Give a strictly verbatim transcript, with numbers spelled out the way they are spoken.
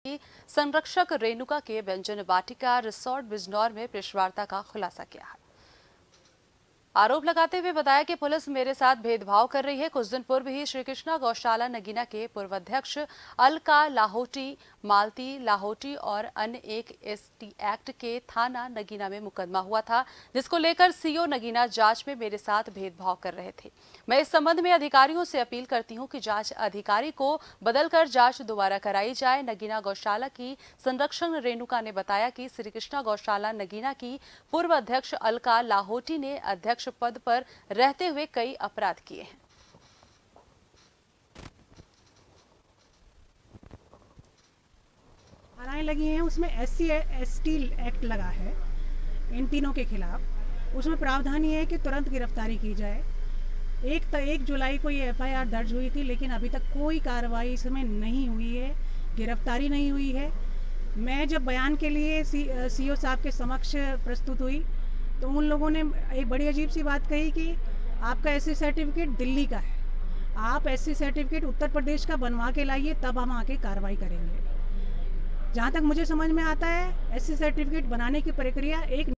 संरक्षक रेणुका के व्यंजन वाटिका रिसोर्ट बिजनौर में प्रेस वार्ता का खुलासा किया है। आरोप लगाते हुए बताया कि पुलिस मेरे साथ भेदभाव कर रही है। कुछ दिन पूर्व ही श्री कृष्णा गौशाला नगीना के पूर्व अध्यक्ष अलका लाहोटी, मालती लाहोटी और अन्य एक एसटी एक्ट के थाना नगीना में मुकदमा हुआ था, जिसको लेकर सीओ नगीना जांच में मेरे साथ भेदभाव कर रहे थे। मैं इस संबंध में अधिकारियों से अपील करती हूं कि जांच अधिकारी को बदलकर जांच दोबारा कराई जाए। नगीना गौशाला की संरक्षण रेणुका ने बताया कि श्री कृष्णा गौशाला नगीना की पूर्व अध्यक्ष अलका लाहोटी ने अध्यक्ष पद पर रहते हुए कई अपराध किए हैं। धाराएं लगी हैं, उसमें S C S T act लगा है इन तीनों के खिलाफ। उसमें प्रावधान ये है कि तुरंत गिरफ्तारी की जाए। एक एक जुलाई को ये एफ आई आर दर्ज हुई थी, लेकिन अभी तक कोई कार्रवाई इसमें नहीं हुई है, गिरफ्तारी नहीं हुई है। मैं जब बयान के लिए सी सीओ साहब के समक्ष प्रस्तुत हुई तो उन लोगों ने एक बड़ी अजीब सी बात कही कि आपका एससी सर्टिफिकेट दिल्ली का है, आप एससी सर्टिफिकेट उत्तर प्रदेश का बनवा के लाइए, तब हम आके कार्रवाई करेंगे। जहाँ तक मुझे समझ में आता है, एससी सर्टिफिकेट बनाने की प्रक्रिया एक